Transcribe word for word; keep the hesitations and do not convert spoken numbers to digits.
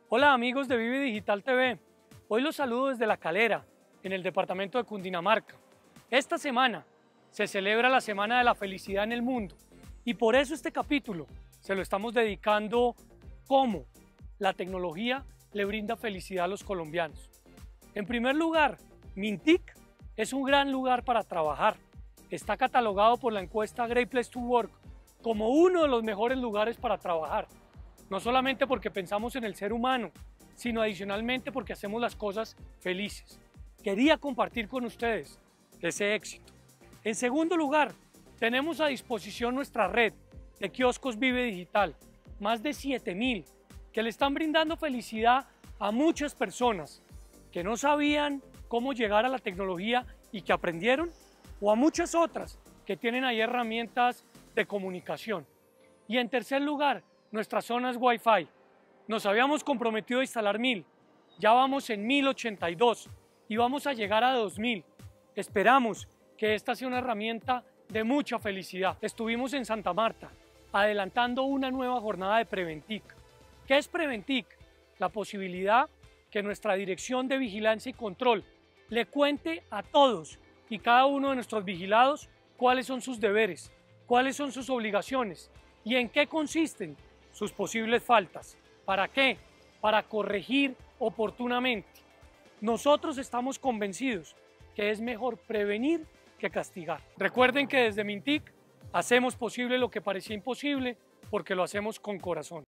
Hola amigos de Vive Digital T V, hoy los saludo desde La Calera, en el departamento de Cundinamarca. Esta semana se celebra la Semana de la Felicidad en el Mundo y por eso este capítulo se lo estamos dedicando cómo la tecnología le brinda felicidad a los colombianos. En primer lugar, Mintic es un gran lugar para trabajar. Está catalogado por la encuesta Great Place to Work como uno de los mejores lugares para trabajar. No solamente porque pensamos en el ser humano, sino adicionalmente porque hacemos las cosas felices. Quería compartir con ustedes ese éxito. En segundo lugar, tenemos a disposición nuestra red de kioscos Vive Digital, más de siete mil, que le están brindando felicidad a muchas personas que no sabían cómo llegar a la tecnología y que aprendieron, o a muchas otras que tienen ahí herramientas de comunicación. Y en tercer lugar, nuestras zonas Wi-Fi. Nos habíamos comprometido a instalar mil, ya vamos en mil ochenta y dos y vamos a llegar a dos mil. Esperamos que esta sea una herramienta de mucha felicidad. Estuvimos en Santa Marta adelantando una nueva jornada de Preventic. ¿Qué es Preventic? La posibilidad que nuestra Dirección de Vigilancia y Control le cuente a todos y cada uno de nuestros vigilados cuáles son sus deberes, cuáles son sus obligaciones y en qué consisten sus posibles faltas. ¿Para qué? Para corregir oportunamente. Nosotros estamos convencidos que es mejor prevenir que castigar. Recuerden que desde Mintic hacemos posible lo que parecía imposible porque lo hacemos con corazón.